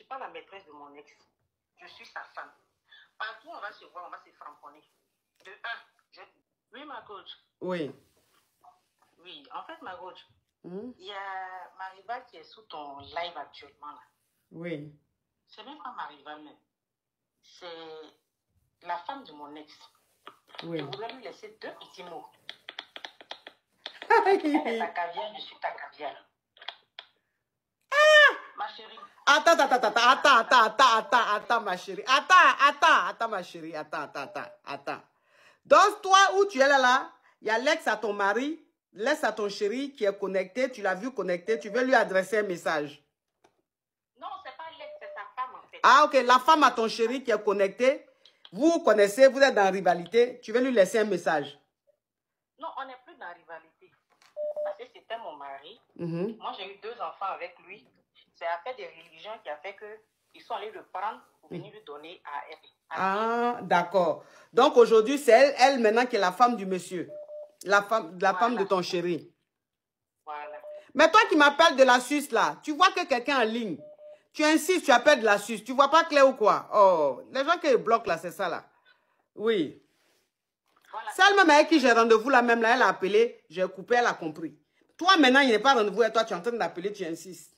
pas la maîtresse de mon ex. Je suis sa femme. Partout on va se voir, on va se framponner. De un, je... Oui, ma coach. Oui. Oui, en fait, ma coach, il y a ma rivale qui est sous ton live actuellement là. Oui. C'est même pas ma rivale même. C'est la femme de mon ex. Oui. Je voudrais lui laisser deux petits mots. Elle est ta caviar, je suis ta caviar. Ma chérie. Attends, ma chérie. Attends, ma chérie. Attends. Donc, toi, où tu es là, il y a l'ex à ton mari, l'ex à ton chéri qui est connecté, tu l'as vu connecté, tu veux lui adresser un message. Non, c'est pas l'ex, c'est sa femme en fait. Ah, ok, la femme à ton chéri qui est connecté, vous vous connaissez, vous êtes dans rivalité, tu veux lui laisser un message. Non, on n'est plus dans la rivalité. Parce que c'était mon mari. Moi, j'ai eu 2 enfants avec lui. C'est après des religions qui a fait qu'ils sont allés le prendre pour venir le donner à elle. Ah, d'accord. Donc aujourd'hui, c'est elle maintenant qui est la femme du monsieur. La femme de ton chéri. Voilà. Mais toi qui m'appelles de la Suisse là, tu vois que quelqu'un en ligne. Tu insistes, tu appelles de la Suisse. Tu vois pas clair ou quoi? Oh, les gens qui bloquent là, c'est ça là. Oui. Voilà. Celle même avec qui j'ai rendez-vous là même là, elle a appelé, j'ai coupé, elle a compris. Toi maintenant, il n'est pas rendez-vous et toi tu es en train d'appeler, tu insistes.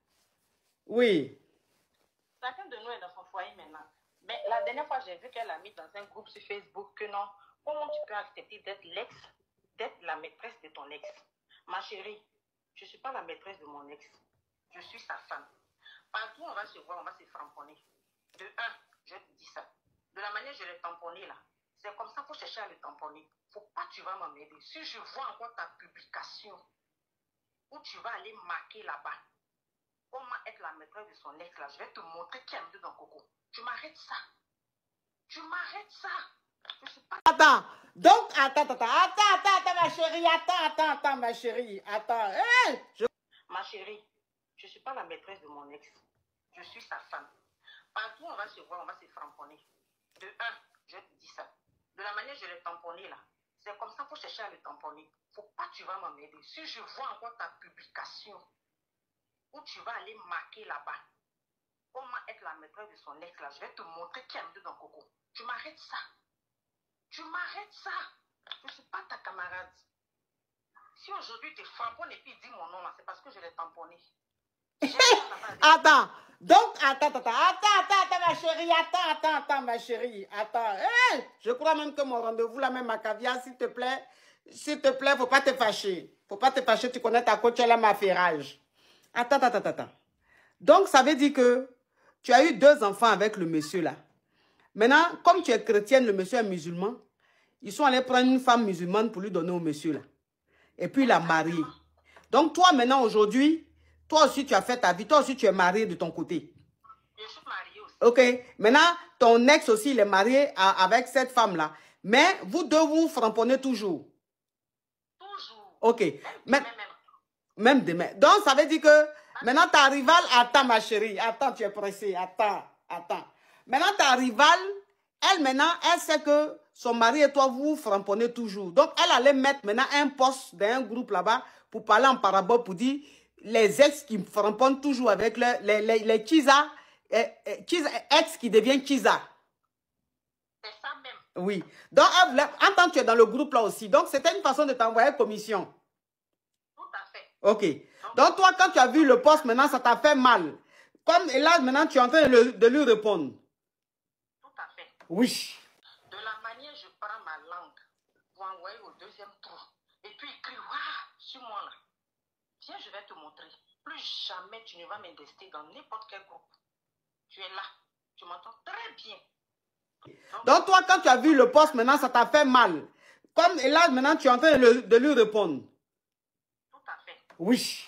Oui. Chacun de nous est dans son foyer maintenant. Mais la dernière fois, j'ai vu qu'elle a mis dans un groupe sur Facebook que non, comment tu peux accepter d'être l'ex, d'être la maîtresse de ton ex? Ma chérie, je ne suis pas la maîtresse de mon ex. Je suis sa femme. Partout on va se voir, on va se framponner. De un, je te dis ça. De la manière dont je l'ai tamponné là, c'est comme ça qu'il faut chercher à le tamponner. Faut pas que tu vas m'emmerder. Si je vois encore ta publication où tu vas aller marquer là-bas, comment être la maîtresse de son ex là, je vais te montrer qui a mis dans Coco. Tu m'arrêtes ça. Tu m'arrêtes ça. Je suis pas... Attends. Donc, attends, ma chérie. Attends, ma chérie. Attends. Hey, Ma chérie, je ne suis pas la maîtresse de mon ex. Je suis sa femme. Partout on va se voir, on va se framponner. De un, je te dis ça. De la manière dont je l'ai tamponné là, c'est comme ça qu'il faut chercher à le tamponner. Faut pas que tu vas m'emmerder. Si je vois encore ta publication où tu vas aller marquer là-bas, comment être la maîtresse de son ex là, je vais te montrer qui a mis dans Coco. Tu m'arrêtes ça. Tu m'arrêtes ça. Je ne suis pas ta camarade. Si aujourd'hui tu frapponnes et puis dis mon nom là, c'est parce que je l'ai tamponné. Attends. Donc, attends, ma chérie. Attends, ma chérie. Attends. Hey, je crois même que mon rendez-vous là, même à caviar, s'il te plaît. S'il te plaît, faut pas te fâcher. Faut pas te fâcher, tu connais ta coach, elle a ma ferrage. Attends. Donc, ça veut dire que tu as eu 2 enfants avec le monsieur là. Maintenant, comme tu es chrétienne, le monsieur est musulman, ils sont allés prendre une femme musulmane pour lui donner au monsieur là. Et puis, il a marié. Donc, toi, maintenant, aujourd'hui, toi aussi, tu as fait ta vie. Toi aussi, tu es marié de ton côté. Je suis mariée aussi. Ok. Maintenant, ton ex aussi, il est marié avec cette femme-là. Mais vous deux, vous frapponnez toujours. Toujours. Ok. Même demain. Donc, ça veut dire que maintenant, ta rivale, attends, ma chérie. Attends, tu es pressée. Attends. Maintenant, ta rivale, elle, maintenant, elle sait que son mari et toi, vous frapponnez toujours. Donc, elle allait mettre maintenant un poste dans un groupe là-bas pour parler en parabole, pour dire les ex qui frapponnent toujours avec les Kiza, ex qui devient Kiza. c'est ça même. Oui. Donc, elle voulait, en tant que tu es dans le groupe là aussi, donc c'était une façon de t'envoyer commission. Tout à fait. Ok. Donc, toi, quand tu as vu le poste, maintenant, ça t'a fait mal. Comme, et là, maintenant, tu es en train de lui répondre. Tout à fait. Oui. De la manière je prends ma langue pour envoyer au deuxième trou. Et puis écrire, waouh, sur moi là. Viens, je vais te montrer. Plus jamais tu ne vas m'investir dans n'importe quel groupe. Tu es là. Tu m'entends très bien. Donc, toi, quand tu as vu le poste, maintenant, ça t'a fait mal. Comme, et là, maintenant, tu es en train de lui répondre. Tout à fait. Oui.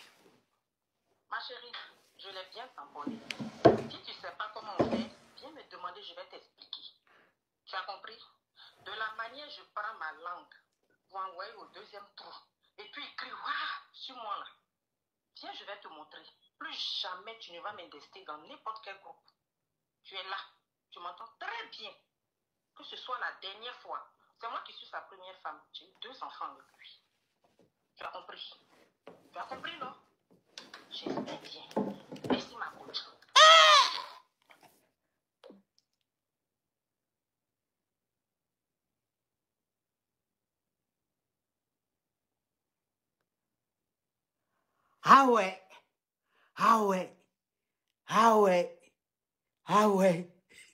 Ma chérie, je l'ai bien tamponné. Si tu ne sais pas comment on fait, viens me demander, je vais t'expliquer. Tu as compris? De la manière je prends ma langue pour envoyer au deuxième trou. Et puis écrire, waouh, sur moi là. Viens, je vais te montrer. Plus jamais tu ne vas m'investir dans n'importe quel groupe. Tu es là. Tu m'entends très bien. Que ce soit la dernière fois. C'est moi qui suis sa première femme. J'ai eu 2 enfants avec lui. Tu as compris? Tu as compris, non? J'espère bien. Merci, ma coach. Ah ouais. Ah ouais. Ah ouais. Ah ouais.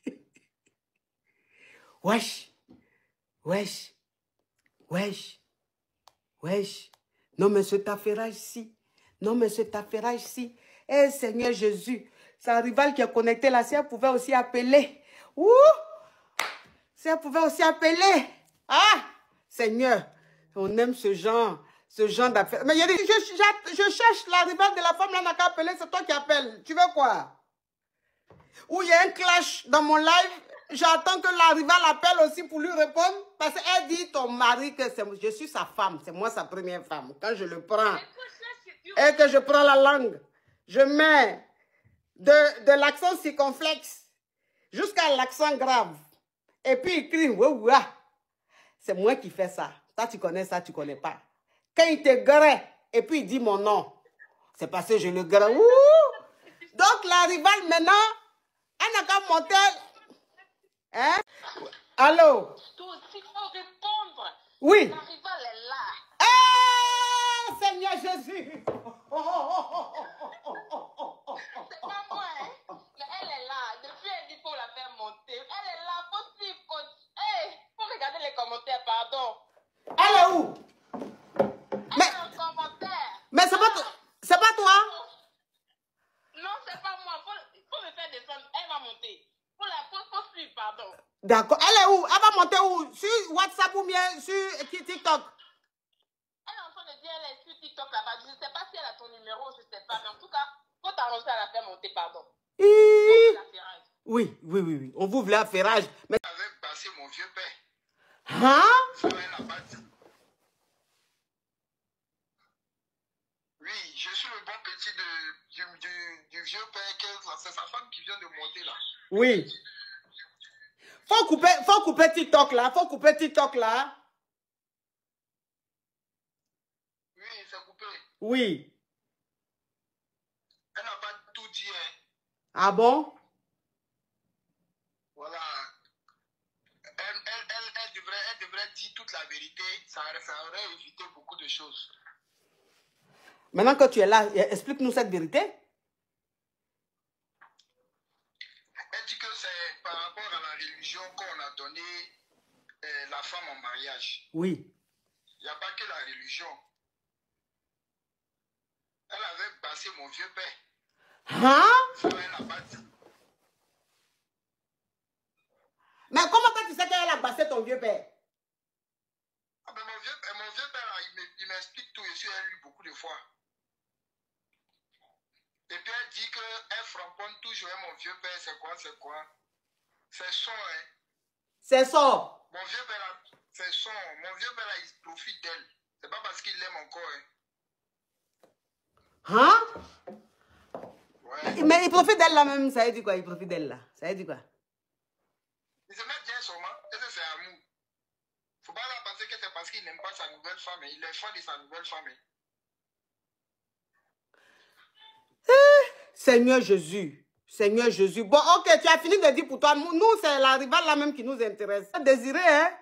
Wesh. Wesh. Wesh. Wesh. Non, mais cet affairage-ci. Non, mais cet affairage-ci. Eh, Seigneur Jésus. C'est un rival qui est connecté là. Si elle pouvait aussi appeler. Ouh! Si elle pouvait aussi appeler. Ah! Seigneur. On aime ce genre d'affaires. Mais il y a je cherche la rivale de la femme là, n'a qu'à appeler. C'est toi qui appelles. Tu veux quoi? Ou il y a un clash dans mon live. J'attends que la rivale appelle aussi pour lui répondre. Parce qu'elle dit, ton mari, que je suis sa femme. C'est moi sa première femme. Quand je le prends et que je prends la langue, je mets de l'accent circonflexe jusqu'à l'accent grave. Et puis il crie, ouah. C'est moi qui fais ça. Toi, tu connais ça, tu ne connais pas. Quand il te grée et puis il dit mon nom, c'est parce que je le grée. Donc la rivale maintenant, elle n'a qu'à monter. Hein? Allô? Toi aussi, il faut répondre. Oui. La rivale est là. Ah, Seigneur Jésus. C'est pas moi, hein. Mais elle est là. Depuis, elle dit faut la faire monter. Elle est là. Faut suivre, coach. Hey, faut regarder les commentaires, pardon. Elle est où? Elle est en commentaire. Mais c'est pas toi? Non, c'est pas moi. Faut me faire descendre. Elle va monter. Faut suivre, pardon. D'accord. Elle est où? Elle va monter où? Sur WhatsApp ou bien sur TikTok? Elle est en train de dire elle est sur TikTok là-bas. Je ne sais pas si elle a ton numéro, je ne sais pas. Mais en tout cas, faut t'arranger à la faire monter, pardon. Oui. On vous voulait affairage. Mais... Avec passé mon vieux père. Hein? Oui, je suis le bon petit du vieux père. C'est sa femme qui vient de monter là. Oui. Faut couper TikTok là. Faut couper TikTok là. Oui, c'est coupé. Oui. Elle n'a pas tout dit. Hein. Ah bon? Voilà. Elle devrait dire toute la vérité. Ça aurait évité beaucoup de choses. Maintenant que tu es là, explique-nous cette vérité. Elle dit que c'est par rapport à la religion qu'on a donné la femme en mariage. Oui. Il n'y a pas que la religion. Elle avait passé mon vieux père. Hein? Ça, elle n'a pas dit. Mais comment tu sais qu'elle a passé ton vieux père? Ah ben mon vieux père, là, il m'explique tout. Je suis lu beaucoup de fois. Et puis elle dit qu'elle framponne toujours mon vieux père. C'est quoi? C'est son, hein. C'est ça. Mon vieux père, là, c'est son. Mon vieux père, là, il profite d'elle. C'est pas parce qu'il l'aime encore, hein. Hein? Ouais. Mais il profite d'elle là même. Ça veut dire quoi? Il profite d'elle là. Ça veut dire quoi? Il se met bien sûrement. Et c'est amour. Faut pas la penser que c'est parce qu'il n'aime pas sa nouvelle femme. Il est fan de sa nouvelle femme. Seigneur Jésus. Seigneur Jésus. Bon, ok, tu as fini de dire pour toi. Nous, c'est la rivale là même qui nous intéresse. Désirer, hein?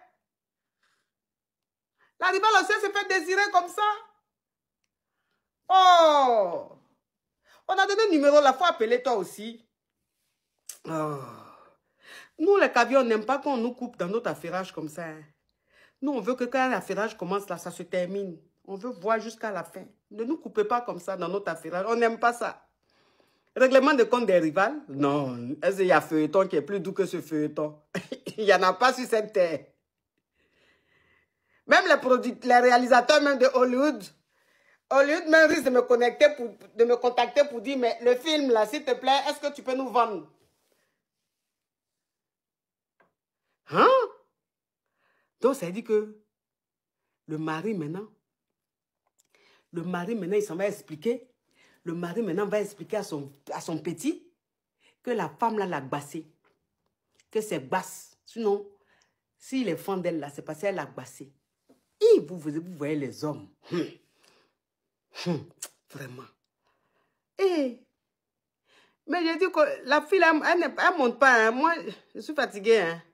La rivale aussi se fait désirer comme ça. Oh! On a donné le numéro, la faut appeler toi aussi. Oh. Nous, les caviars, on n'aime pas qu'on nous coupe dans notre affairage comme ça. Hein. Nous, on veut que quand l'affairage commence là, ça se termine. On veut voir jusqu'à la fin. Ne nous coupez pas comme ça dans notre affairage. On n'aime pas ça. Règlement de compte des rivales? Non. Est-ce qu'il y a feuilleton qui est plus doux que ce feuilleton? Il n'y en a pas sur cette terre. Même les réalisateurs même de Hollywood même risque de me contacter pour dire, mais le film là, s'il te plaît, est-ce que tu peux nous vendre? Hein? Donc, ça dit que le mari maintenant, il s'en va expliquer. Le mari maintenant va expliquer à son petit que la femme là l'a bassé. Que c'est basse. Sinon, s'il est fan d'elle là, c'est parce qu'elle l'a bassé. Et vous voyez les hommes. Vraiment. Et, mais je dis que la fille, elle ne monte pas. Hein. Moi, je suis fatiguée. Hein.